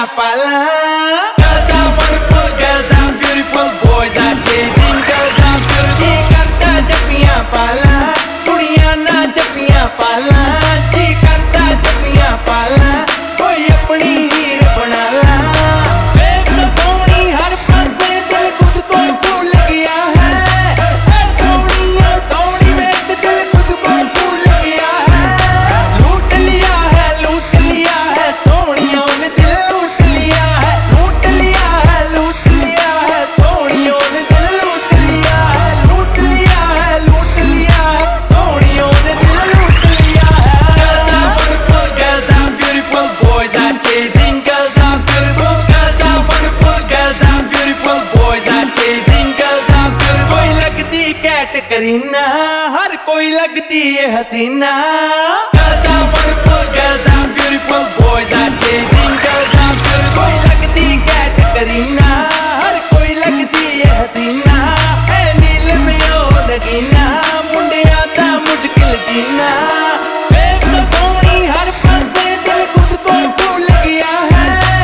पाला। Girls are wonderful, girls are beautiful, boys are chasing girls are beautiful। जी करता जपियां पाला, कुड़ियां ना जपियां पाला। जी करता जपियां पाला, कोई अपनी हीर बना ला। देख तो सोनी हर पासे दिल खुद को भूल गया है। सोनिया सोनी वेख दिल खुद को भूल गया है। लूट लिया है सोनियों ने दिल लूट लिया है। लूट लिया है सोनियों ने दिल लूट लिया है। लूट लिया है सोनियों ने दिल लूट लिया है। Girls are wonderful, girls are beautiful, boys are chasing girls are beautiful। Girls are wonderful, girls are beautiful, boys are chasing girls are beautiful। कोई लगती कैट करीना, हर कोई लगती है हसीना। Girls are wonderful, girls are beautiful, boys are chasing girls are beautiful। कोई लगती cat Kareena, हर कोई लगती है हसीना। है नील में ओ नगीना, मुंडिया दा मुश्किल जीना। देख तो सोनी हर पासे दिल खुद को भूल गया है।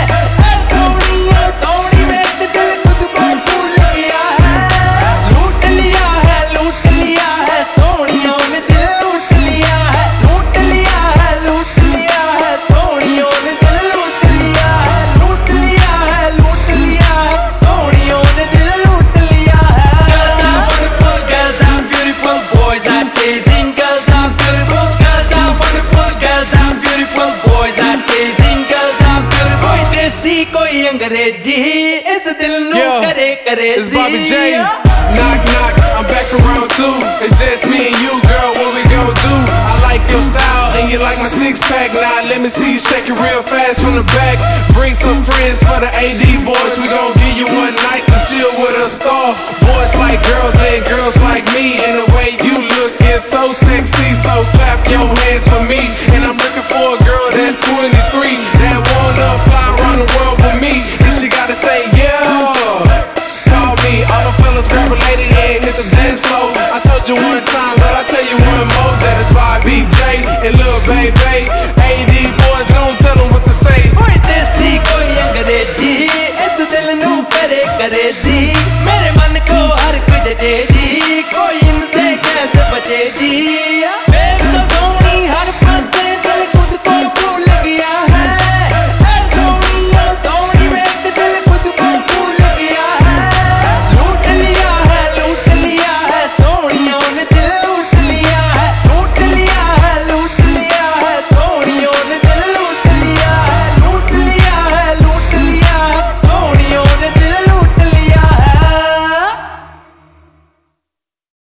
सोनिया सोनी वेख दिल खुद को भूल गया है। लूट लिया है सोनियों ने दिल लूट लिया है। लूट लिया है सोनियों ने दिल लूट लिया है। लूट लिया है सोनियों ने दिल लूट लिया है। Girls are wonderful, girls are beautiful, boys are chasing girls are beautiful। Girls are wonderful, girls are beautiful, boys are chasing girls are beautiful। कोई देसी कोई अंग्रेजी, इस दिल नू करे करे It's Bobby J. Knock knock, I'm back for round two. It's just me and you, girl. What we gon' do? I like your style and you like my six pack. Now let me see you shake it real fast from the back. Bring some friends for the AD boys. We gon' give you one night to chill with a star. Boys like girls and girls like me. And the way you look is so sexy. So clap your hands for me. And I'm looking for a girl that's 23 that wanna fly around the world with me. And she gotta say yeah. Call me, all the fellas grab a lady and hit the dance floor. I told you one time, but I'll tell you one more. That is Bobby J and Lil Baby. AD boys, don't tell them what to say. कोई देसी कोई अंग्रेजी, इस दिल नू करे करे जी।